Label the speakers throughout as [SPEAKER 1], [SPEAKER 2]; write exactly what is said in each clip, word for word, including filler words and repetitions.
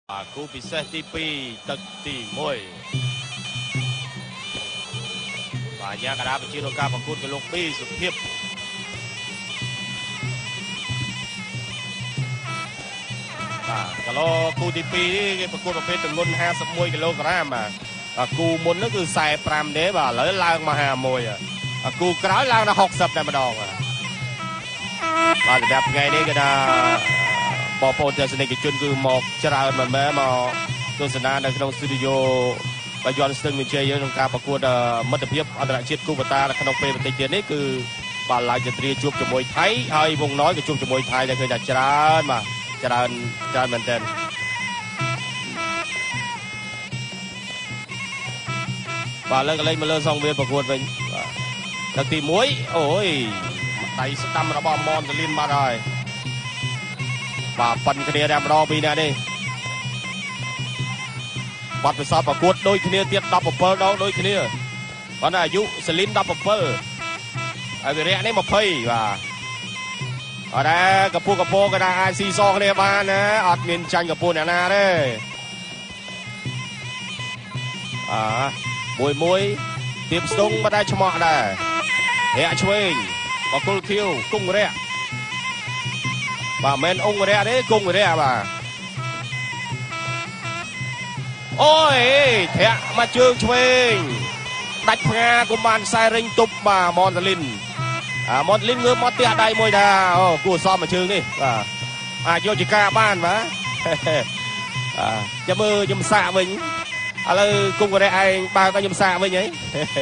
[SPEAKER 1] À, cú bị xe tí pi tật tí môi và nhà cả đá bên chia đôi ca bằng cút cái lục piสุดเพียบà kalau cú tí pi cáiประกวดประเภทจำนวนห้าสิบมวยกิโลกรัมอ่ะกูมุนนั่นคือใส่ปรามเด้บ่าเลยล่างมาหามวยอ่ะกูกร้อยล่างนะหกสิบได้มาดองอ่ะมาแบบไงนี่ก็ได้บอลโปรเจกต์สนิทจุนคือหมอกจราเหมือนแม่หมอโดนสนานในขนมสตูดิโอไปย้อนซึ่งมีเชียร์เยอะในการประกวดมัตเพียบอันตรายเชียร์กูปตาในขนมเปย์ปฏิเดียนี่คือบาลายจะเตรียมจูบจมวยไทยไอ้วงน้อยกับจูบจมวยไทยจะเคยจัดจรามาจราจราเหมือนเดิมบาลเลิกเล่นมาเลิกซองเวียนประกวดเป็นนักตีมวยโอ้ยไต่สตัมระบอมมอนจะลินมาได้và phần kia đem đo vì nè đi bắt phải saoประกวดโดยkia tiếp đập bờ đó đôi kia cònอายุสลินดับเบิลไอ้เรื่องนี้มาเพย์ว่าở đâyกับปูกับโปก็ได้ไอซีซองเนี่ยมานะอัดเมียนจันกับปูเนี่ยนะเด้อ่ามวยมวยเตรียมส่งมาได้ชมได้เฮียช่วยประกวดคิวกุ้งเรียbà men ông rồi đấy cùng rồi đấy bà ôi thế mà trường chuyên đánh nga của bạn sai rinh tụp bà Montalin à Montalin ngư mót tia đây môi đà ô cua xóm mà trường đi à à vô chỉ ca ban mà à cho mơ nhầm xạ mình à là cùng rồi đấy anh ba có nhầm xạ với nhấy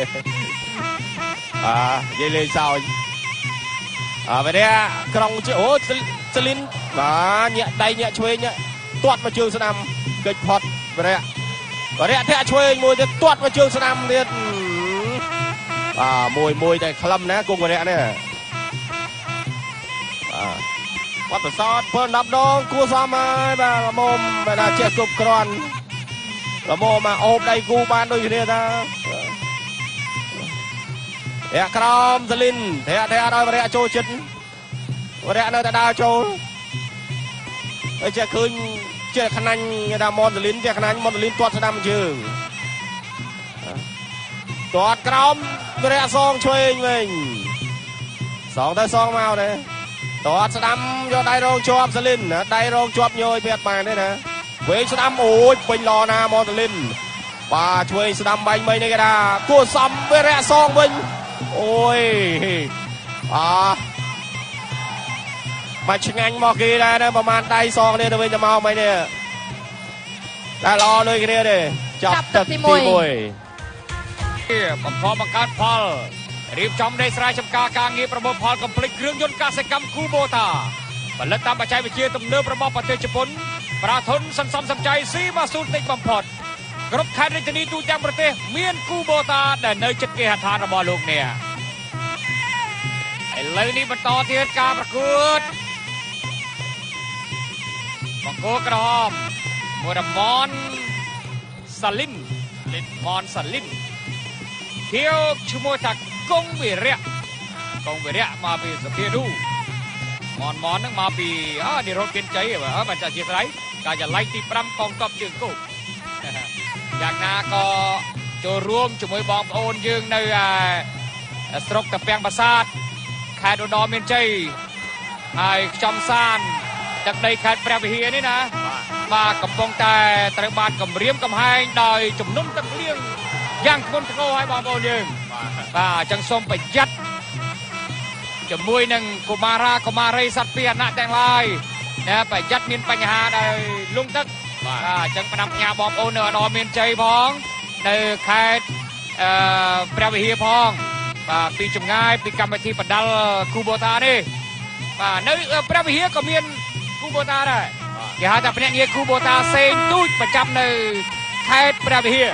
[SPEAKER 1] à vậy lên sao à vậy đấy trong chứ ôสลินมาเนี่ยได้เนี่ยช่วยเนี่ยตรวจมาเชิงสนามเกิดพอดไปเลยไปเลยแท้ช่วยมวยจะตรวจมาเชิงสนามเนี่ยอ่ามวยมวยแต่คลำนะกุ้งไปเลยเนี่ยอ่าวัดประสาทเพิ่นนับน้องกูซ้อมมาแบบละมุมแบบน่าเจ็บกรุบกรอนละมุมมาโอบได้กูบ้านโดยเนี่ยนะเฮ้ยครามสลินเฮ้ยเฮ้ยอะไรไปเลยโจชินวันนี้เราจะดาวโจไอ้เจ้าคืนเจ้าขนันดามอนตลินเจ้าขนันมอนตลินตัวสนามชื่อตัวกรอมวันนี้ซองช่วยเองสองได้ซองมาเลยตัวสนามโยได้รองจอบสลินนะได้รองจอบโยยเบียดมาเนี่ยนะเวสนามโอ้ยเป็นรอนามอนตลินป่าช่วยสนามใบไม้ในกระดาษกู้ซ้ำวันนี้ซองวิ่งโอ้ยอ่ามาชิงอันมอกีได้นะประมาณได้ซองเนี่ยตัวเองจะมาไหมเนี่ยได้รอเลยกันเนี่ยจับตัดตีมวยบังคับบังคับพอลรีบจอมได้สลายชมกาการเงียบประมวลพอลกำพลิกเครื่องยนต์กาเซกัมคูโบตาผลิตตามปัจจัยวิจัยตุ่มเนื้อประมวลประเทศญี่ปุ่นประทนสันสมสมใจซีมาสูติบัมพอดกรุ๊ปแคดิตนีตูจังประเทศเมียนคูโบตาแต่เนยจัดเกหัตถานระบอลูกเนี่ยไอ้เลยนี่มันต่อที่การประกวดบังโกกระหอมมวยมอนสลินลินมอนสลินเที่ยวชั่วโมงจากกงเวียร์กงเวียร์มาปีสเปียดูมอนมอนนั่งมาปีอ่านี่รถเกินใจว่ะอ่ามันจะเสียไรการจะไล่ตีปรำกองกับจึงกูอย่างนาก็จะรวมชั่วโมงบอมโอนยืงในสตรกตะเปียงประสาทแคดดอมเมนใจไอ้จอมซานจากในแคดแปรวิเฮียนี่นะมากำปองแต่ตระบานกำเรียมกำไฮดอยจุ่มนุ่มตั้งเลี้ยงย่างคนโง่ให้บอลบอลยิงป่าจังส้มไปยัดจะมวยหนึ่งกุมารากุมารีสัตว์เปียนะแตงลายนะไปยัดมินปัญหาได้ลุงตึกจังประนำยาบอลโอเนอร์นอมินใจพองในแคดแปรวิเฮียพองป่าปีจุ่มง่ายปีกรรมวิธีปัดดัลคูโบตานี่ป่าในแปรวิเฮียก็มีคูโบตาได้อย่าหาแต่เป็นอย่างนี้คูโบตาเซนตุ้ยประจำในแคดแปรวิเฮีย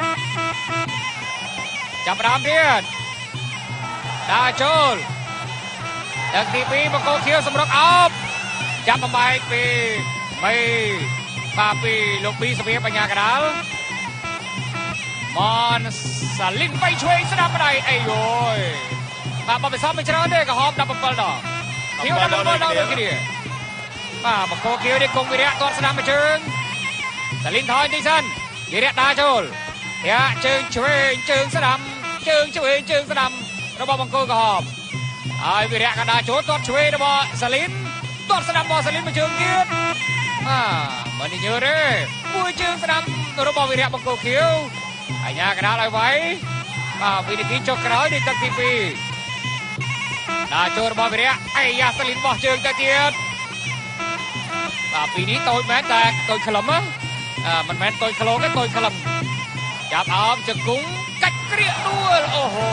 [SPEAKER 1] จับรามเรียนดาโจลเด็กทีปีมาโกเคียวสมรกอัพจับมาใบปีไม่ปาปีลูกปีสเปียปัญญากระดาลมอนสลินไปช่วยสนามอะไรไอ้โว้ยมาบอลไปซ้อมไปชนะเนี่ยกับฮอมดับเบิลดอกเคียวดับเบิลดอกเลยทีเดียวมามาโกเคียวได้กงวิริยะตอนสนามไปเชิงសាលីនថយទីសិនវិរៈដាចូលធាក់ជើងឆ្វេងជើងស្ដាំជើងឆ្វេងជើងស្ដាំរបស់បង្គោលក្រហមហើយវិរៈក៏ដាចូលទាត់ឆ្វេងរបស់សាលីនទាត់ស្ដាំរបស់សាលីនមួយជើងទៀតអាមិនញើទេមួយជើងស្ដាំរបស់វិរៈបង្គោលខៀវអញ្ញាកដាលឲ្យໄວបាទវិនិតិចុះក្រោយនេះទឹកទីពីរដាចូលរបស់វិរៈអាយ៉ាសាលីនបោះជើងទៅទៀតបាទពីនេះតូចមែនតែតូចក្លឹមអឺមិនមែនតូចក្លោទេតូចក្លឹមចាប់អោបជង្គង់កាច់ក្រៀកដួលអូហូ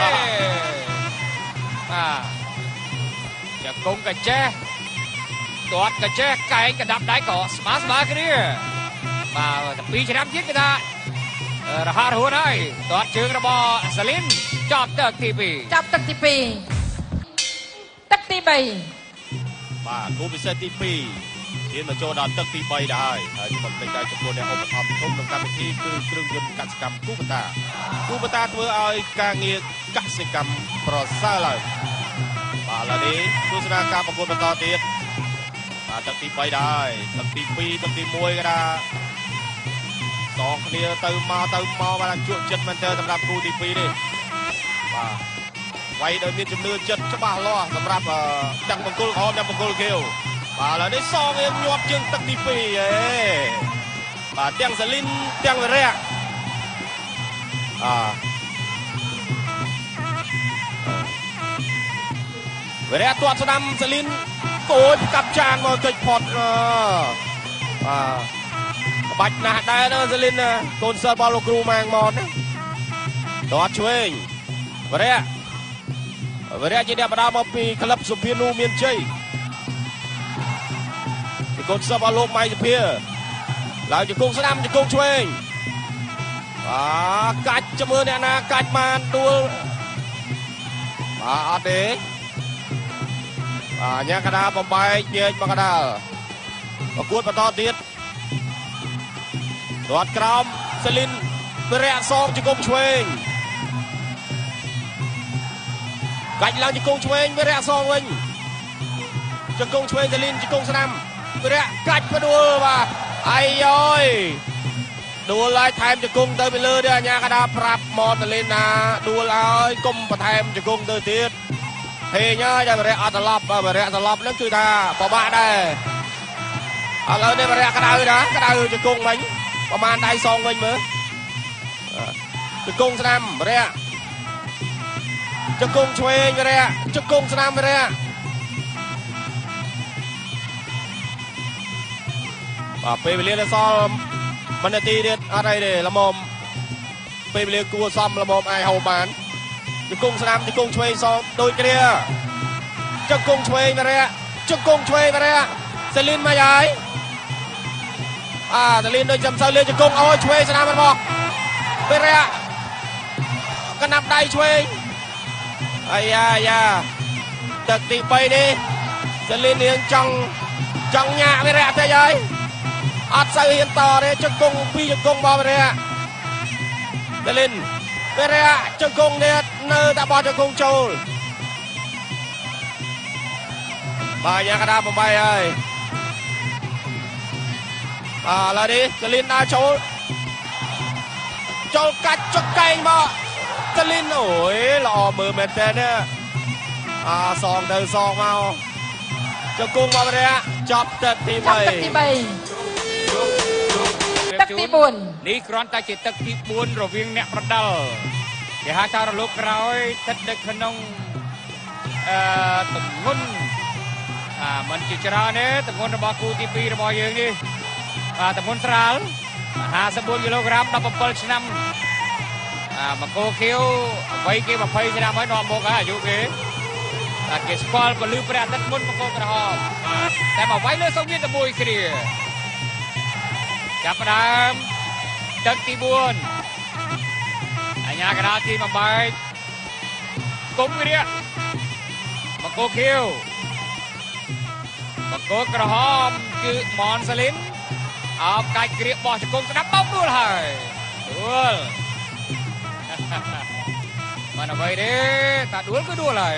[SPEAKER 1] បាទជង្គង់កាចេះទាត់កាចេះកែងកដាប់ដៃក៏ស្មើស្មើគ្នាបាទតែពីរឆ្នាំទៀតគេថារហ័សរហួនហើយទាត់ជើងរបស់សាលីនចាប់ទឹកទីពីរ
[SPEAKER 2] ចាប់ទឹកទីពីរទឹកទីបី
[SPEAKER 3] បាទគូពិសេសទីពីរហ៊ានមកចូលដល់ទឹកទីបីដែរហើយខ្ញុំមិនភ្លេចដែរចំពោះអ្នកឧបត្ថម្ភធំក្នុងកម្មវិធីគឺគ្រឿងយន្តកសិកម្មគូបតាគូបតាធ្វើឲ្យការងារកសិកម្មប្រសើរឡើងបាទឥឡូវនេះទស្សនាការប្រកួតបន្តទៀតបាទទឹកទីបីដែរទឹកទីពីរទឹកទីមួយក៏ដែរសងគ្នាទៅមកទៅមកបាទជក់ចិត្តមែនទែនសម្រាប់គូទីពីរនេះបាទវាយដោយមានជំនឿចិត្តច្បាស់លាស់សម្រាប់ទាំងបង្គោលក្រហមទាំងបង្គោលខៀវបាទឥឡូវនេះសងវាញាប់ជើងទឹកទីពីរហេបាទទាំងសាលីនទាំងវិរៈអាវិរៈទាត់ស្ដាំសាលីនគោចកាប់ចានមកចុចផុតបាទបាច់ណាស់ដែរណាសាលីនណាកូនសិស្សរបស់លោកគ្រូម៉ាងម៉នណាទាត់ឆ្វេងវិរៈវិរៈជាអ្នកបដាមកពីក្លឹបសុភានូមានជ័យកូនសិស្សរបស់លោកម៉ៃសុភាឡើងជង្គង់ស្ដាំជង្គង់ឆ្វេងបាទកាច់ចាំមើលអ្នកណាកាច់បានដួលបាទអត់ទេបាទញ៉ាកដាបំបែកញែកមកកដាលប្រកួតបន្តទៀតទាត់ក្រោមសាលីនវិរៈសងជង្គង់ឆ្វេងកាច់ឡើងជង្គង់ឆ្វេងវិរៈសងវិញជង្គង់ឆ្វេងសាលីនជង្គង់ស្ដាំវិរៈកាច់ផ្ដួលបាទអាយអើយដួលឲ្យថែមជង្គង់ទៅពីលើទៀតអាញាកដាប្រាប់ម៉នតាលីនណាដួលឲ្យកុំបន្ថែមជង្គង់ទៅទៀតហេញហើយតែវិរៈអត់ត្រឡប់វិរៈត្រឡប់ហ្នឹងគឺថាពិបាកដែរឥឡូវនេះវិរៈក្តៅណាក្តៅជង្គង់វិញប្រហែលដៃសងវិញមើលជង្គង់ស្ដាំវិរៈជង្គង់ឆ្វេងវិរៈជង្គង់ស្ដាំវិរៈបាទពេលវេលានៅសល់ប៉ុន្មាននាទីទៀតអត់អីទេល្មមពេលវេលាគួរសមល្មមអាចហូបបានជង្គង់ស្ដាំជង្គង់ឆ្វេងសងដូចគ្នាជង្គង់ឆ្វេងវិរៈជង្គង់ឆ្វេងវិរៈសាលីនមកហើយអាសាលីនដូចចាំសូវលេជង្គង់អូយឆ្វេងស្ដាំរបស់វិរៈកណាប់ដៃឆ្វេងអាយ៉ាយ៉ាទឹកទីបីនេះសាលីនរៀងចង់ចង់ញាក់វិរៈទៅហើយអត់សូវហ៊ានតទេជង្គង់ពីរជង្គង់របស់វិរៈសាលីនវិរៈជង្គង់នេះនៅតែបោះជង្គង់ចូលបាទយ៉ាកដាបំបីហើយបាទឥឡូវនេះសាលីនដើរចូលចូលកាច់ចុកកែងមកសាលីនអូយល្អមើលមែនតើណាអាសងទៅសងមកជង្គង់របស់វិរៈចាប់ទឹកទីបី
[SPEAKER 2] ទឹកទីបីទឹកទីបួន
[SPEAKER 1] នេះគ្រាន់តែជាទឹកទីបួនរវាងអ្នកប្រដាល់គេហៅថារលកក្រោយស្ថិតនៅក្នុងអឺទម្ងន់អាមិនជាច្រើនទេទម្ងន់របស់គូទីពីររបស់យើងនេះអាទម្ងន់ស្រាលห้าสิบbốnគីឡូក្រាមដប់bảyឆ្នាំអាបង្គោលខៀវអ្វីគេยี่สิบឆ្នាំហើយនាំមកហើយអាយុគេតែគេស្គាល់ពលឺព្រះអាទិត្យមុនបង្គោលក្រហមតែមកវាយលើសង្វៀនតែមួយគ្នាចាប់ផ្ដើមទឹកទីបួនអញ្ញាកដាលទីបំបែកគុំវិរៈបង្គោលខៀវបង្គោលក្រហមគឺម៉នសាលីនអោបកាច់ក្រៀកបោះជង្គង់ស្ដាប់បោកដួលហើយដួលមិនអ្វីទេតែដួលគឺដួលហើយ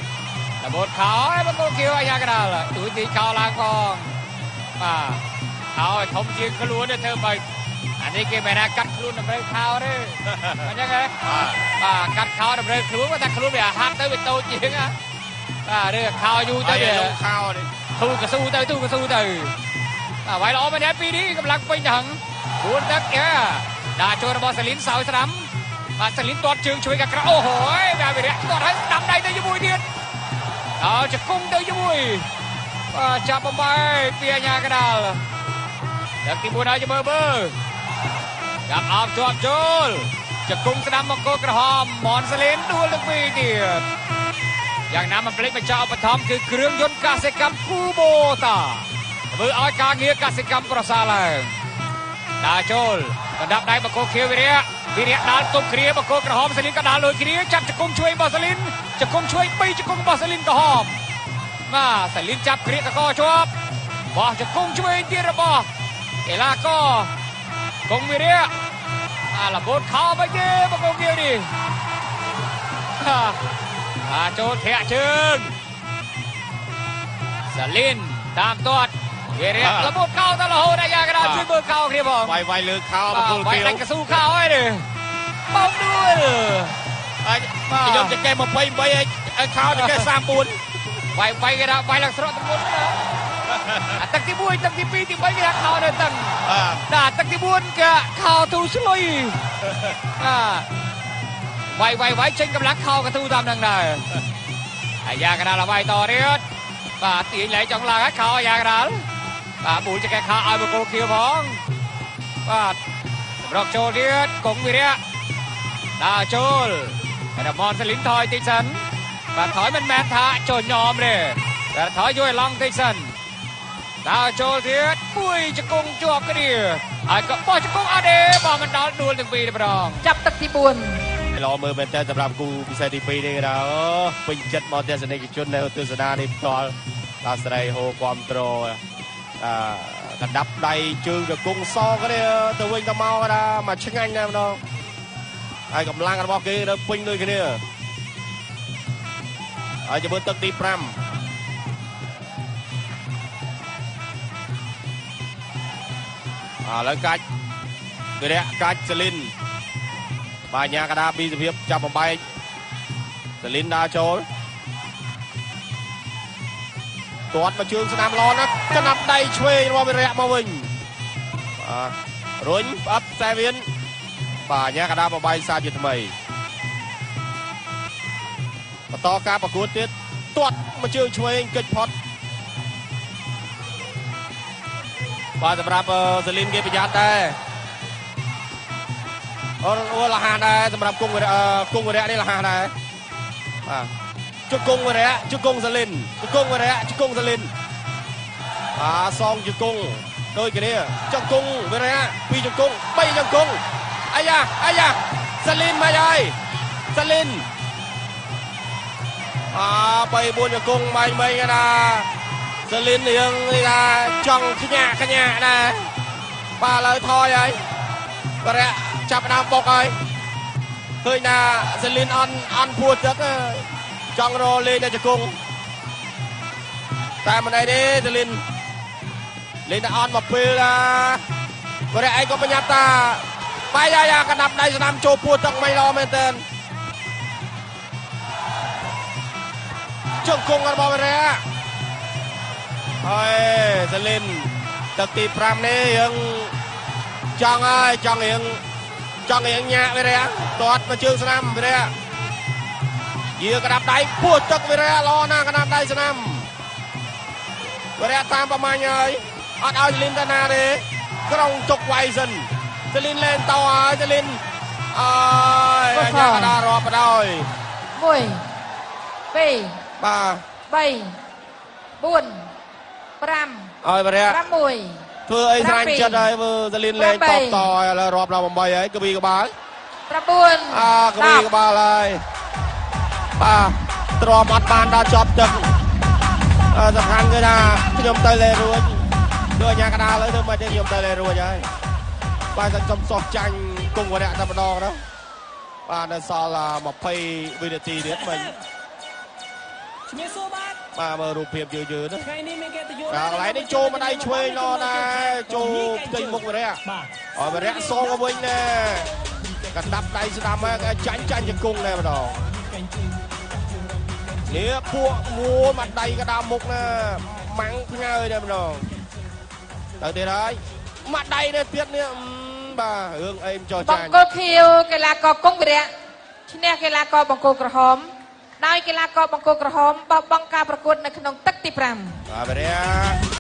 [SPEAKER 1] តែបូតខោឲ្យបង្គោលខៀវអញ្ញាកដាលទូទីខោឡើងផងបាទខោឲ្យធំជាងខ្លួនទៅធ្វើមិនអានេះគេមិនណាកាត់ខ្លួនតម្រូវខោទេអញ្ចឹងហ៎បាទកាត់ខោតម្រូវខ្លួនតែខ្លួនវាហាត់ទៅវាតូចជាងណាបាទឬខោយូរទៅវា
[SPEAKER 3] ខោនេះ
[SPEAKER 1] ទូកស៊ូទៅទូកស៊ូទៅបាទវាយល្អមែនទេពីនេះកម្លាំងពេញទៅហឹងគួរទឹកយ៉ាដាក់ចូលរបស់សាលីនសោយស្ដាំបាទសាលីនទាត់ជើងជួយកាក្រអូហូយបាទវិរៈទាត់ហើយស្ដាំដៃទៅជាមួយទៀតដល់ជង្គង់ទៅជាមួយបាទចាប់បំបាយពីអាញាកដាលទឹកទីបួនហើយមើលមើលចាប់អបជាប់ចូលជង្គង់ស្ដាំមកគោក្រហមមនសាលីនដួលទឹកពីរទៀតយ៉ាងណាមិនភ្លេចបញ្ចប់ឧបត្ថម្ភគឺគ្រឿងយន្តកសិកម្មគូបូតាធ្វើឲ្យការងារកសិកម្មប្រសើរឡើងដើរចូលកណ្ដាប់ដៃបកគោខៀវវិរៈវិរៈដាល់ទប់គ្រាបកគោក្រហមសាលីនក៏ដាល់លួយគ្រាចាប់ជង្គង់ជួយរបស់សាលីនជង្គង់ជួយពីរជង្គង់របស់សាលីនក្រហមបាទសាលីនចាប់គ្រាកកជាប់បោះជង្គង់ជួយទៀតរបស់កីឡាករគង់វិរៈអាលបូតខោមកទេបកគោខៀវនេះបាទចូលធាក់ជើងសាលីនតាមទាត់វិរៈលបូតខោទៅរហូតអាយ៉ាកដាលជួយមើលខោគ្នាផង
[SPEAKER 3] វាយវាយលើខោបកគោខៀវ
[SPEAKER 1] វាយដាច់កស៊ូខោហើយនេះបោកដួល
[SPEAKER 3] អាចខ្ញុំចកេះยี่สิบแปดឲ្យខោចកេះสามสิบสี่
[SPEAKER 1] វាយវាយគេថាវាយឡើងស្រកទៅមុនណាអាទឹកទីមួយទឹកទីពីរទីបីគេថាខោនៅតឹងបាទទឹកទីបួនគេខោទូស្លុយបាទវាយវាយវាយចេញកម្លាំងខោកទូតាមនឹងដែរអាយ៉ាកដាលវាយតទៀតបាទទាញលែងចង់ឡើងហើយខោអាយ៉ាកដាលបាទប៊ូលចកេះខោឲ្យបកគោខៀវផងបាទសម្រាប់ចូលទៀតគង់វិរៈដើរចូលរមនសាលីនថយតិចសិនបាទថយមិនមែនថាចូលញោមទេតែថយយូរឲ្យឡងតិចសិនដើរចូលទៀតមួយជង្គង់ជាប់គ្នាហើយក៏បោះជង្គង់អត់ទេបោះមិនដល់ដួលទាំងពីរម្ដង
[SPEAKER 2] ចាប់ទឹកទីបួន
[SPEAKER 3] ល្អមើលមែនតើសម្រាប់គូពិសេសទីពីរនេះគេថាអូពេញចិត្តមកទស្សនិកជននៅទស្សនានេះផ្ទាល់ដល់ស្រីហូគាំទ្រអឺកណ្ដាប់ដៃជើងជង្គង់សគ្នាទៅវិញទៅមកថាមកឆ្ងាញ់ណាស់ម្ដងហើយកម្លាំងរបស់គេនៅពេញដូចគ្នាហើយចាំមើលទឹកទីห้าឥឡូវកាច់វិរៈកាច់សាលីនបាញាកដាពីសភាពចាប់បំបែកសាលីនដើរចូលទាត់មកជើងស្ដាំឡនកណ្ដាប់ដៃឆ្វេងរបស់វិរៈមកវិញបាទរុញផ្អាប់ខ្សែវៀនបាញាកដាបំបែកសាជាថ្មីបន្តការប្រកួតទៀតទាត់មកជើងឆ្វេងកិច្ចផុតបាទសម្រាប់សាលីនគេប្រយ័ត្នដែរអូអូលះដែរសម្រាប់គង់វិរៈគង់វិរៈនេះលះដែរបាទជង្គង់វិរៈជង្គង់សាលីនជង្គង់វិរៈជង្គង់សាលីនអាសងជង្គង់ដូចគ្នាជង្គង់វិរៈពីរជង្គង់បីជង្គង់អាយ៉ាអាយ៉ាសាលីនមកហើយសាលីនអាបីបួនជង្គង់បាញ់មិញគេថាសាលីនរៀងនេះថាចង់ខ្ញាក់ខ្ញាក់ដែរបាទឥឡូវថយហើយបរិយចាប់ដើមបុកហើយឃើញថាសាលីនអន់អន់ពួតទឹកចង់រលេងតែជង្គង់តែមិនអីទេសាលីនលេងតែអន់មកពេលណាបរិយឯងក៏បញ្ញាប់តាបាយយ៉ាយ៉ាកណ្ដាប់ដៃស្ដាំចូលពួតទឹកមិនល្អមែនតើជង្គង់របស់វិរៈហើយសាលីនទឹកទីห้าនេះយើងចង់ហើយចង់រៀងចង់រៀងញាក់វិរៈទាត់មកជើងស្នាមវិរៈយាកណ្ដាប់ដៃពួតទឹកវិរៈល្អណាស់កណ្ដាប់ដៃស្នាមវិរៈតាមប្រមាញ់ហើយអត់ឲ្យសាលីនទៅណាទេក្រុងទុកវាយសិនសាលីនលេងតហើយសាលីនអើយអាញាកដារាប់បដ ாய்
[SPEAKER 2] មួយពីរ
[SPEAKER 3] បាទ
[SPEAKER 2] បីបួនប្រាំ
[SPEAKER 3] ឲ្យបរិយ
[SPEAKER 2] ប្រាំមួយ
[SPEAKER 3] ធ្វើអីស្រាញ់ចិត្តហើយមើលសាលីនលេងតបតហើយឥឡូវរាប់ដល់eightហើយកប៊ីក្បាល
[SPEAKER 2] ប្រាំបួន
[SPEAKER 3] អាកប៊ីក្បាលហើយបាទទ្រាំអត់បានដល់ជាប់ទឹកសំខាន់គឺថាខ្ញុំទៅលេរួចដូចអាញាកដាលឥឡូវធ្វើមិនទេខ្ញុំទៅលេរួចហើយបាទតែខ្ញុំសោះចាញ់គង់វរៈតែម្ដងទៅបាទនៅសល់twentyវិនាទីទៀតមិញ
[SPEAKER 4] ជំរាបសួរបាទ
[SPEAKER 3] បាទមើលរូបភាពយឺយឺណាបាទកន្លែងនេះចូលមកដៃឆ្វេងឡដែរចូលផ្ទៃមុខវិរៈអវិរៈសងមកវិញណាកណ្ដាប់ដៃស្ដាំមកចាញ់ចាញ់ជង្គង់ដែរម្ដងនេះពួកមួយមកដៃកណ្ដាប់មុខណាម៉ាំងផ្ញើដែរម្ដងទៅទៀតហើយមកដៃនេះទៀតនេះបាទរឿងអីចោះចាញ់
[SPEAKER 2] បង្គោលខៀវកីឡាករគង់វិរៈឈ្នះកីឡាករបង្គោលក្រហមដោយកីឡាករបង្គោលក្រហមបោះបង់ការប្រកួតនៅក្នុងទឹកទីប្រាំ
[SPEAKER 3] បាទវិរៈ